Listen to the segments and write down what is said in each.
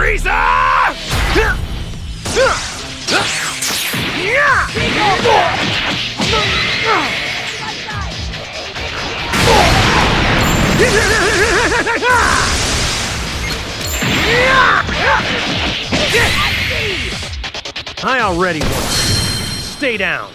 I already won. Stay down.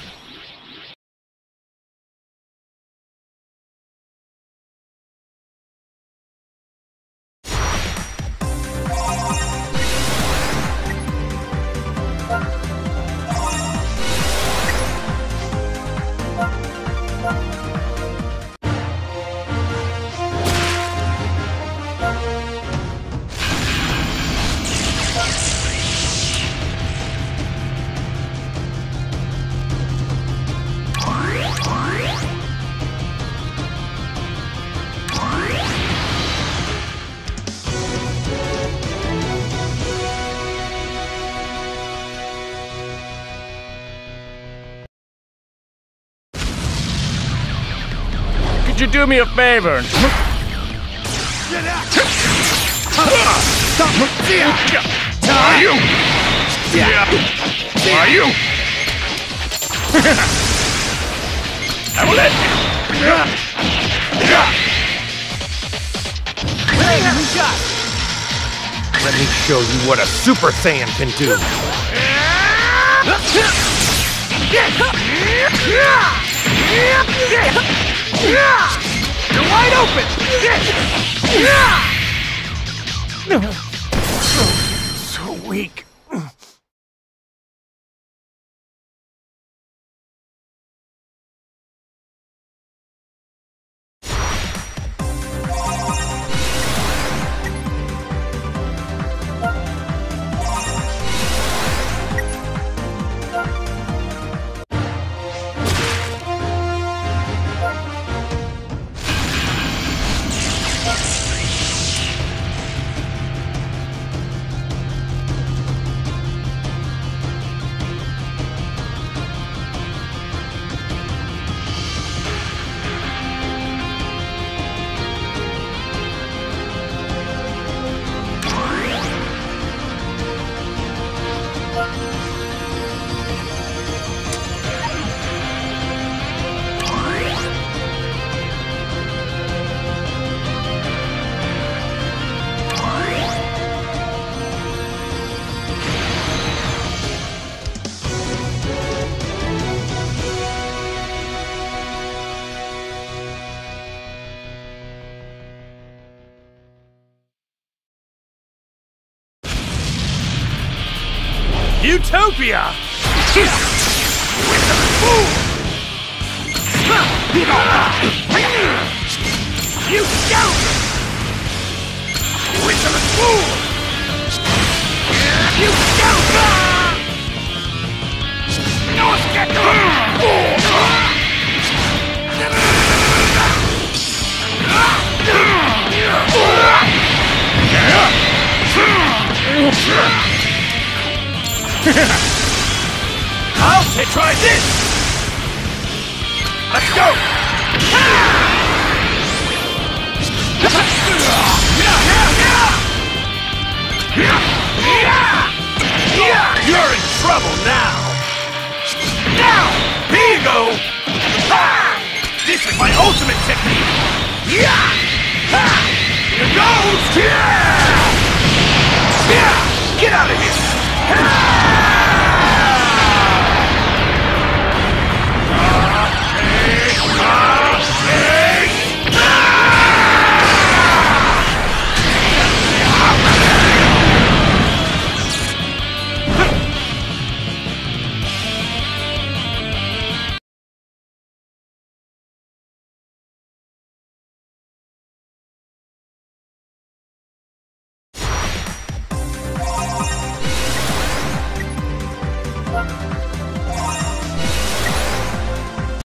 Could you do me a favor? Get out! Stop! Are you? Are you? I will let you. Let me show you what a Super Saiyan can do. You're wide open! So weak. Utopia! You don't! Wizard fool! You don't! No escape! I'll try this! Let's go! You're in trouble now! Now! Here you go! This is my ultimate technique! Here goes! Get out of here!